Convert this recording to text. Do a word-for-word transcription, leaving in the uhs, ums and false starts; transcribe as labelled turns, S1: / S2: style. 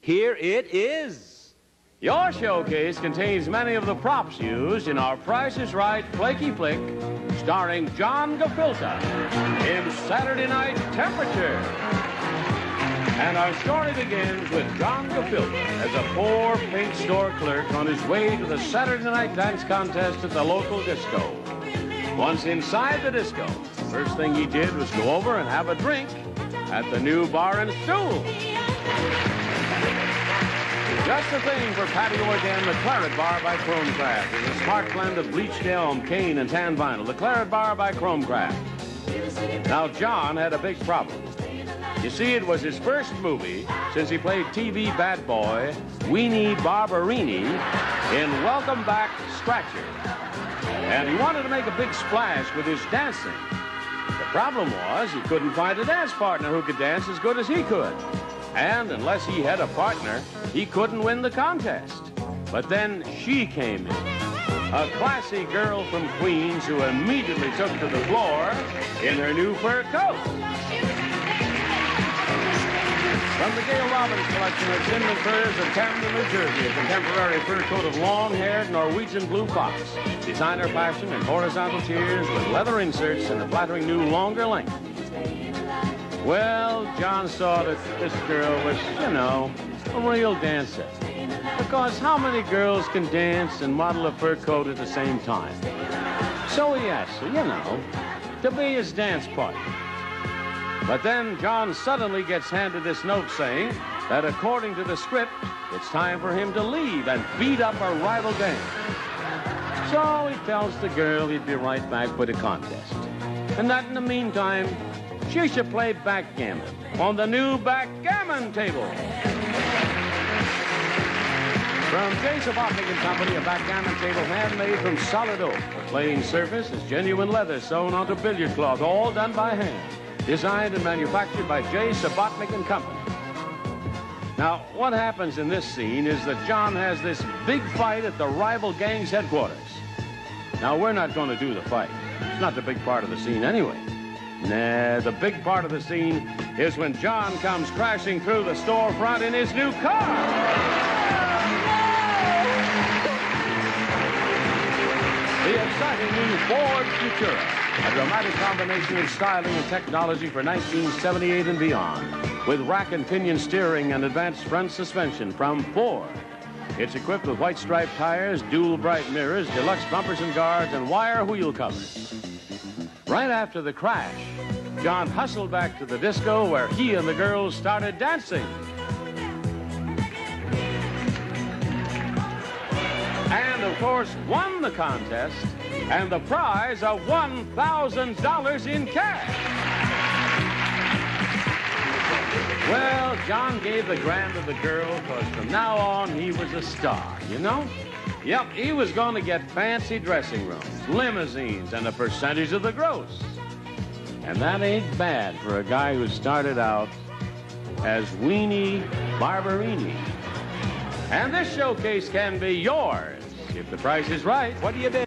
S1: Here it is.
S2: Your showcase contains many of the props used in our Price is Right flaky flick, starring John Dobkowitz in Saturday Night Temperature. And our story begins with John Dobkowitz as a poor paint store clerk on his way to the Saturday night dance contest at the local disco. Once inside the disco, first thing he did was go over and have a drink at the new bar and stool. Just the thing for patio again, the Claret Bar by Chromecraft. It's a smart blend of bleached elm, cane, and tan vinyl. The Claret Bar by Chromecraft. Now, John had a big problem. You see, it was his first movie since he played T V bad boy Weenie Barberini in Welcome Back, Scratcher. And he wanted to make a big splash with his dancing. The problem was he couldn't find a dance partner who could dance as good as he could. And unless he had a partner, he couldn't win the contest. But then she came in, a classy girl from Queens who immediately took to the floor in her new fur coat. From the Gail Robbins collection of Cinnamon Furs of Camden, New Jersey, a contemporary fur coat of long-haired Norwegian blue fox. Designer fashion and horizontal tiers with leather inserts and a flattering new longer length. Well, John saw that this girl was, you know, a real dancer. Because how many girls can dance and model a fur coat at the same time? So he asked her, you know, to be his dance partner. But then John suddenly gets handed this note saying that according to the script, it's time for him to leave and beat up a rival gang. So he tells the girl he'd be right back for the contest. And that in the meantime, she should play backgammon on the new backgammon table. From J. Sabotnik and Company, a backgammon table handmade from solid oak. The playing surface is genuine leather sewn onto billiard cloth, all done by hand. Designed and manufactured by J. Sabotnik and Company. Now, what happens in this scene is that John has this big fight at the rival gang's headquarters. Now, we're not going to do the fight. It's not the big part of the scene anyway. Nah, the big part of the scene is when John comes crashing through the storefront in his new car. The exciting new Ford Futura, a dramatic combination of styling and technology for nineteen seventy-eight and beyond, with rack and pinion steering and advanced front suspension from Ford. It's equipped with white striped tires, dual bright mirrors, deluxe bumpers and guards, and wire wheel covers. Right after the crash, John hustled back to the disco where he and the girls started dancing. And, of course, won the contest, and the prize of one thousand dollars in cash. Well, John gave the grand to the girl because from now on he was a star, you know? Yep, he was going to get fancy dressing rooms, limousines, and a percentage of the gross. And that ain't bad for a guy who started out as Weenie Barberini. And this showcase can be yours if the price is right.
S1: What do you bid?